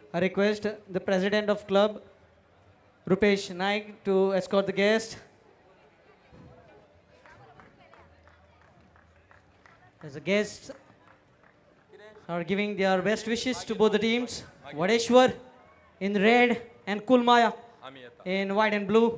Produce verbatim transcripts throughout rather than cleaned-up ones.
I request the president of club, Rupesh Naik, to escort the guest. As the guests are giving their best wishes to both the teams. Vadeshwar in red and Kulmaya in white and blue.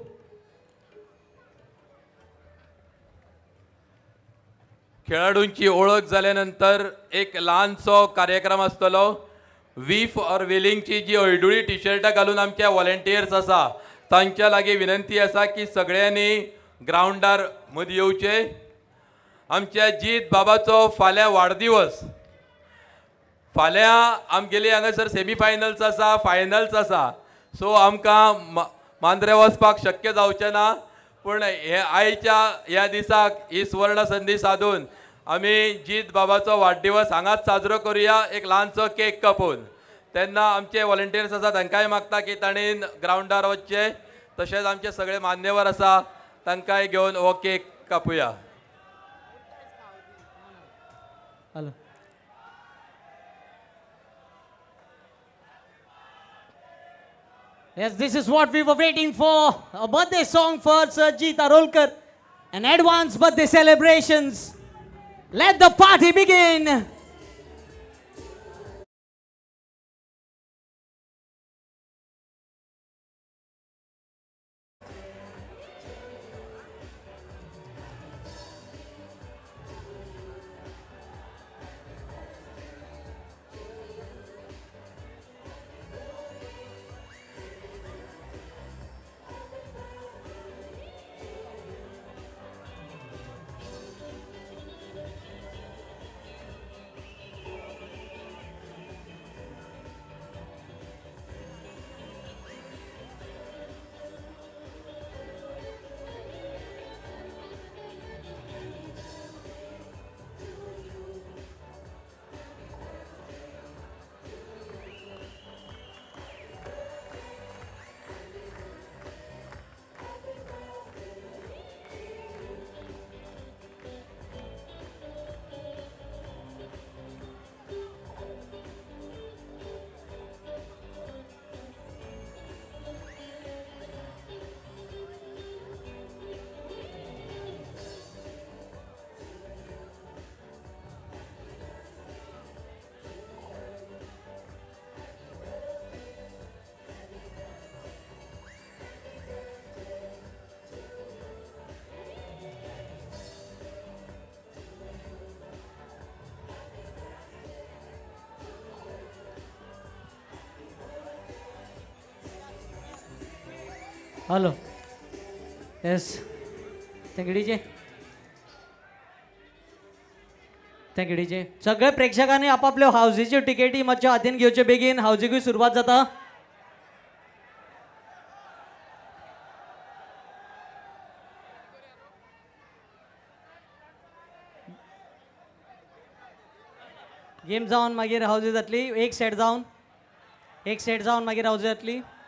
खेळाडूंची ओळख झाल्यानंतर एक लहानसो कार्यक्रम आसतलो. V for विलिंगची जी हळडुळी टी शर्ट घालून आमच्या व्हॉलंटियर्स आसा तांच्या लागीं विनंती आसा की सगळ्यांनी ग्राउंडार मदीं येवचे. आमच्या जीत बाबाचो फाल्यां वाडदिवस. फाल्यां आमगेली हांगासर सेमी फायनल्स आसा, फायनल्स आसा. सो आमकां मांद्रे वचपाक शक्य जावचें ना. पूण हे आयच्या ह्या दिसाक ही सुवर्ण संदी साधून आमी जीत बाबाचो वाडदिवस हांगाच साजरो करुया एक ल्हानसो केक कापून. तेन्ना आमचे व्हॉलंटियर्स आसा तांकांय मागता की ताणीन ग्राउंडार वचचे. तशेंच आमचे सगळे मान्यवर आसा तांकांय घेवन हो केक कापुया. Hello. Yes, this is what we were waiting for. A birthday song for Sarjeet Arolkar. An advance birthday celebrations. Let the party begin. Hello. Yes. Thank you D J. Thank you D J. सगळे प्रेक्षकांनी आपापल्या हाऊजीची तिकेटी मातशे हातीन घेवचे बेगीन. हाऊजीकूय सुरवात जाता. गेम जावन मागीर हाऊजी जातली. एक सेट जावन एक सेट जावन मागीर हाऊजी जातली.